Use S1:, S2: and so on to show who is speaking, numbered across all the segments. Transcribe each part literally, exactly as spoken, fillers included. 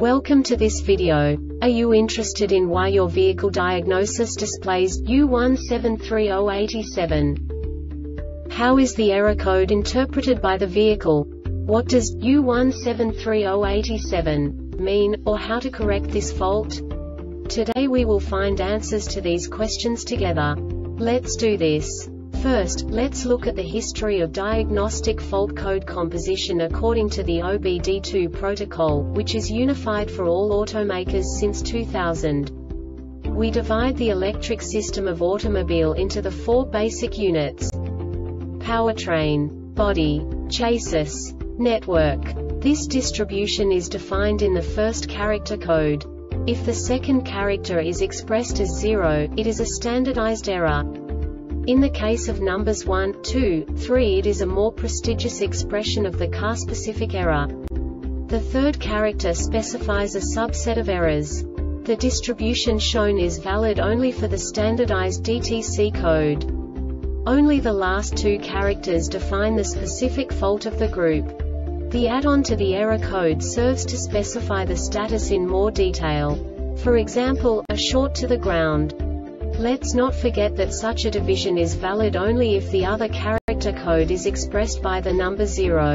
S1: Welcome to this video. Are you interested in why your vehicle diagnosis displays U one seven three zero eight seven? How is the error code interpreted by the vehicle? What does U one seven three zero eight seven mean, or how to correct this fault? Today we will find answers to these questions together. Let's do this. First, let's look at the history of diagnostic fault code composition according to the O B D two protocol, which is unified for all automakers since two thousand. We divide the electric system of automobile into the four basic units: powertrain, body, chassis, network. This distribution is defined in the first character code. If the second character is expressed as zero, it is a standardized error. In the case of numbers one, two, three, it is a more prestigious expression of the car-specific error. The third character specifies a subset of errors. The distribution shown is valid only for the standardized D T C code. Only the last two characters define the specific fault of the group. The add-on to the error code serves to specify the status in more detail. For example, a short to the ground. Let's not forget that such a division is valid only if the other character code is expressed by the number zero.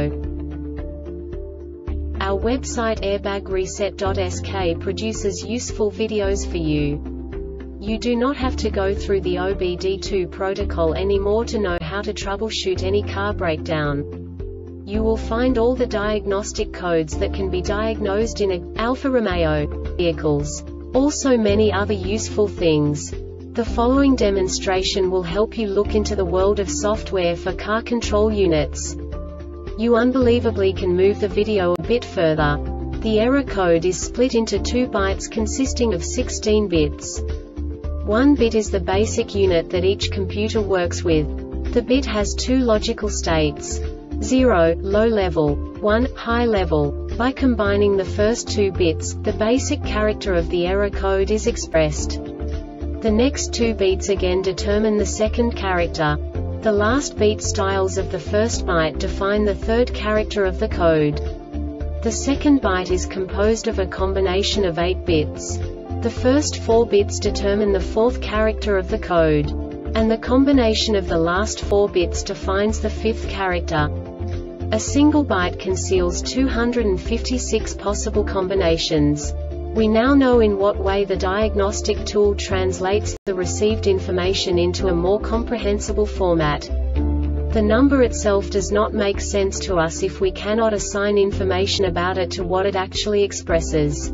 S1: Our website airbag reset dot S K produces useful videos for you. You do not have to go through the O B D two protocol anymore to know how to troubleshoot any car breakdown. You will find all the diagnostic codes that can be diagnosed in a Alfa Romeo vehicles. Also many other useful things. The following demonstration will help you look into the world of software for car control units. You unbelievably can move the video a bit further. The error code is split into two bytes consisting of sixteen bits. One bit is the basic unit that each computer works with. The bit has two logical states: zero, low level, one, high level. By combining the first two bits, the basic character of the error code is expressed. The next two beats again determine the second character. The last beat styles of the first byte define the third character of the code. The second byte is composed of a combination of eight bits. The first four bits determine the fourth character of the code. And the combination of the last four bits defines the fifth character. A single byte conceals two hundred fifty-six possible combinations. We now know in what way the diagnostic tool translates the received information into a more comprehensible format. The number itself does not make sense to us if we cannot assign information about it to what it actually expresses.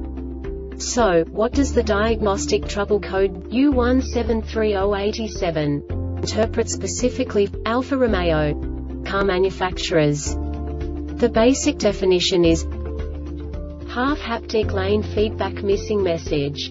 S1: So, what does the diagnostic trouble code U one seven three zero eight seven interpret specifically for Alfa Romeo car manufacturers? The basic definition is half haptic lane feedback missing message.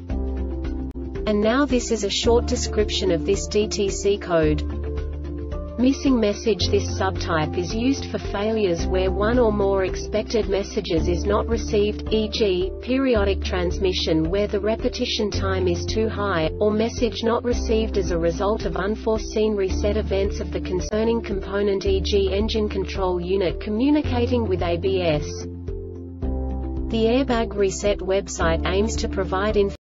S1: And now this is a short description of this D T C code. Missing message. This subtype is used for failures where one or more expected messages is not received, for example, periodic transmission where the repetition time is too high, or message not received as a result of unforeseen reset events of the concerning component, for example engine control unit communicating with A B S. The Airbag Reset website aims to provide information